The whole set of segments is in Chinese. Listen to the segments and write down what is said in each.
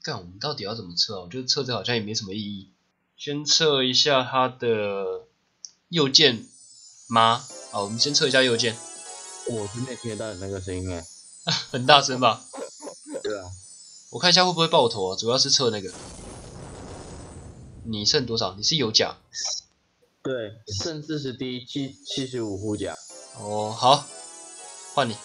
干，我们到底要怎么测啊？我觉得测这好像也没什么意义。先测一下它的右键吗？好，我们先测一下右键。 我真没听得到你那个声音哎， 很大声吧？ 对啊， 我看一下会不会爆头啊，主要是测那个。你剩多少？你是有甲？ 对，剩40滴75护甲。 哦，好，换你。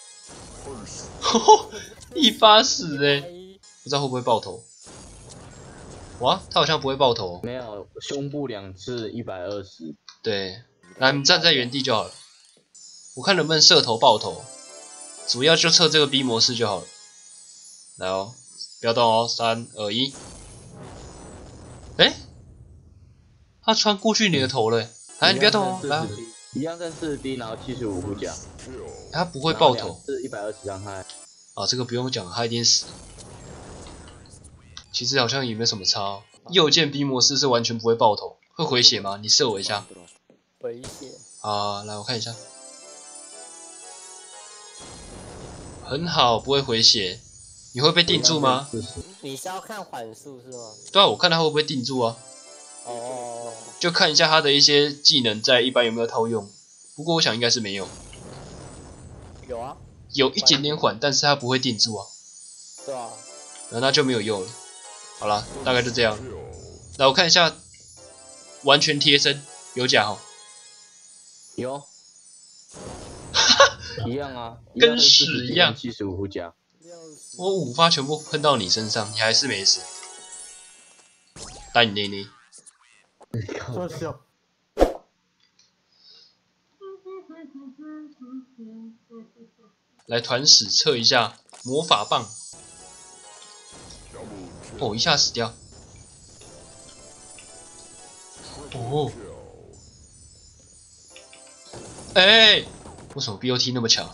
一发死不知道会不会爆头。哇，他好像不会爆头。 没有，胸部2次120。 对，来，你站在原地就好了。我看能不能射头爆头，主要就测这个 B 模式就好了。来哦，不要动哦，3、2、1。哎，他穿过去你的头了。来，你不要动哦，来。 一样剩40滴，然后75护甲。 他不会爆头。 是120伤害。 啊，这个不用讲，他一定死。其实好像也没什么差哦。右键 B 模式是完全不会爆头，会回血吗？你射我一下。 回血。 啊，来我看一下。很好，不会回血。你会被定住吗？ 你是要看缓速是吗？ 对啊，我看他会不会定住啊。 哦。 就看一下他的一些技能在一般有没有套用。不过我想应该是没有。 有啊。 有一点点缓，但是他不会定住啊。 对啊。 那就没有用了。好啦，大概就这样。来，我看一下，完全贴身有甲吼。 有。一样啊， 跟屎一样。 75护甲。 我5发全部喷到你身上，你还是没死。打你内内。 说笑。 来团屎测一下魔法棒。哦，一下死掉。哦。哎，为什么 BOT 那么强？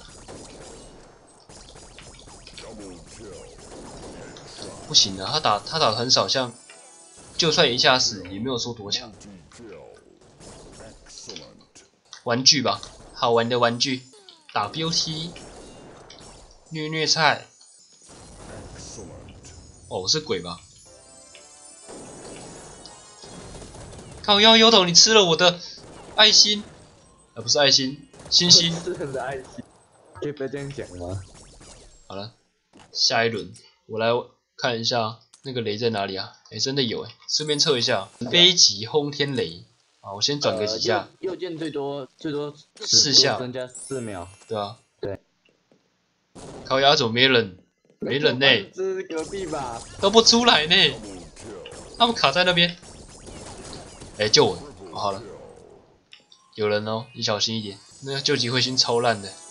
不行啊，他打的很少，像就算一下死也没有说多强。玩具吧，好玩的玩具，打 BOT， 虐菜。哦，是鬼吧？靠腰油头，你吃了我的爱心，不是爱心，星星。 是人的爱心，可以不要这样讲吗？ 好了，下一轮我来看一下那个雷在哪里啊？真的有顺便测一下飞级轰天雷。好，我先转个几下。 右键最多 4下， 增加4秒。 对啊。 对。 靠压走没人，没人呢。 这是隔壁吧？ 都不出来呢，他们卡在那边。救我！好了，有人哦，你小心一点。那个救急彗星超烂的。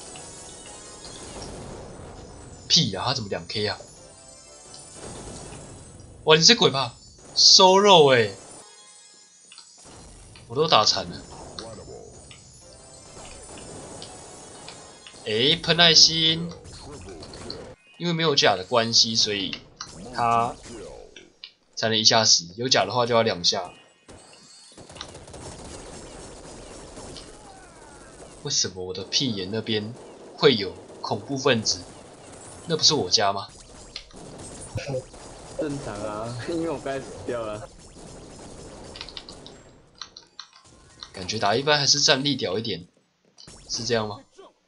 屁啊，他怎么2K 啊？哇，你是鬼吧？收肉我都打残了。喷爱心，因为没有甲的关系，所以他才能一下死。有甲的话就要2下。为什么我的屁眼那边会有恐怖分子？那不是我家吗？ 正常啊，因为我该死掉了。 感觉打一般还是战力屌一点，是这样吗？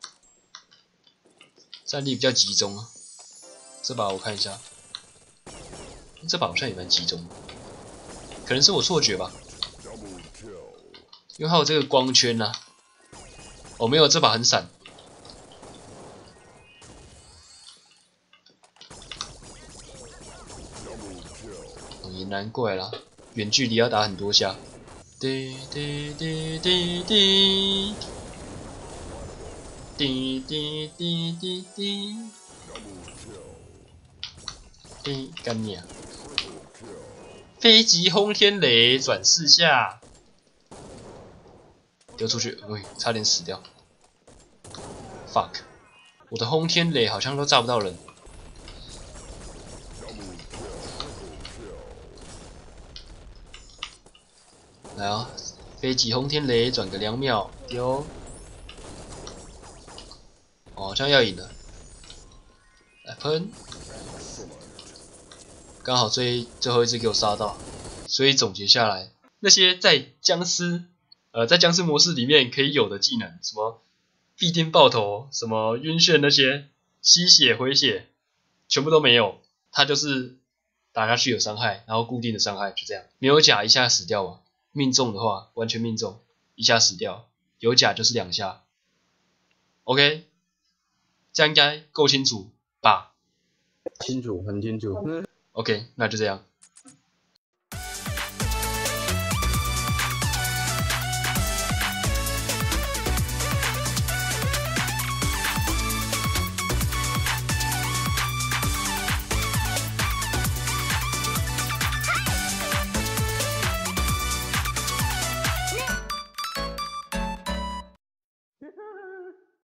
战力比较集中啊。这把我看一下，这把好像也蛮集中的，可能是我错觉吧。因为还有这个光圈啊。哦，没有，这把很闪。也难怪啦，远距离要打很多下。滴滴滴滴滴，滴滴滴滴滴，滴干你啊！飞级轰天雷转4下，丢出去，喂，差点死掉。fuck， 我的轰天雷好像都炸不到人。来啊！飞级轰天雷转个2秒，丢！好像要赢了。来喷！ 刚好最后一只给我杀到，所以总结下来，那些在僵尸模式里面可以有的技能，什么必定爆头，什么晕眩那些吸血回血，全部都没有，它就是打下去有伤害，然后固定的伤害就这样，没有甲一下死掉嘛，命中的话完全命中，一下死掉，有甲就是2下。OK， 这样应该够清楚吧？ 清楚，很清楚。 OK， 那就这样。